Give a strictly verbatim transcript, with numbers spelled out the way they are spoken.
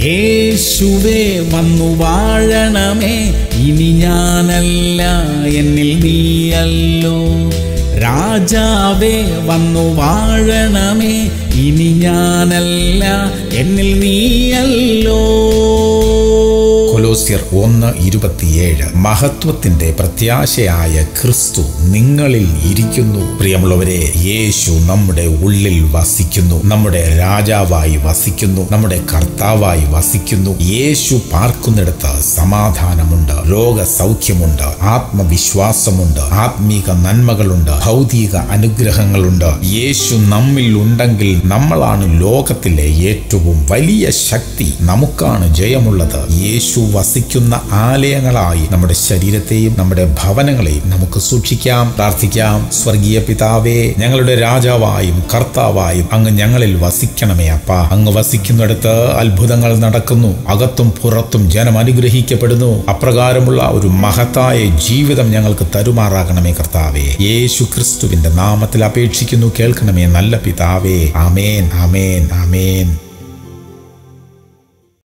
യേശുവേ വന്നു വാഴണമേ, ഇനി ഞാനല്ല എന്നിൽ നീയല്ലോ. രാജാവേ വന്നു വാഴണമേ, ഇനി ഞാനല്ല എന്നിൽ നീയല്ലോ. കൊലോസ്യർ ഒന്ന് ഇരുപത്തിയേഴ്. മഹത്വത്തിന്റെ പ്രത്യാശയായ ക്രിസ്തു നിങ്ങളിൽ ഇരിക്കുന്നു. പ്രിയമുള്ളവരെ, യേശു നമ്മുടെ ഉള്ളിൽ വസിക്കുന്നു, നമ്മുടെ രാജാവായി വസിക്കുന്നു, നമ്മുടെ കർത്താവായി വസിക്കുന്നു. യേശു പാർക്കുന്നിടത്ത് സമാധാനമുണ്ട്, രോഗസൗഖ്യമുണ്ട്, ആത്മവിശ്വാസമുണ്ട്, ആത്മീക നന്മകളുണ്ട്, ഭൗതിക അനുഗ്രഹങ്ങളുണ്ട്. യേശു നമ്മിൽ ഉണ്ടെങ്കിൽ നമ്മളാണ് ലോകത്തിലെ ഏറ്റവും വലിയ ശക്തി. നമുക്കാണ് ജയമുള്ളത്. യേശു വസിക്കുന്ന ആലയങ്ങളായി നമ്മുടെ ശരീരത്തെയും നമ്മുടെ ഭവനങ്ങളെയും നമുക്ക് സൂക്ഷിക്കാം. പ്രാർത്ഥിക്കാം. സ്വർഗീയ പിതാവേ, ഞങ്ങളുടെ രാജാവായും കർത്താവായും അങ്ങ് ഞങ്ങളിൽ വസിക്കണമേ അപ്പ. അങ്ങ് വസിക്കുന്നിടത്ത് അത്ഭുതങ്ങൾ നടക്കുന്നു, അകത്തും പുറത്തും ജനം അനുഗ്രഹിക്കപ്പെടുന്നു. അപ്രകാരമുള്ള ഒരു മഹത്തായ ജീവിതം ഞങ്ങൾക്ക് തരുമാറാകണമേ കർത്താവേ. യേശു ക്രിസ്തുവിന്റെ നാമത്തിൽ അപേക്ഷിക്കുന്നു, കേൾക്കണമേ നല്ല പിതാവേ. ആമേൻ, ആമേൻ, ആമേൻ.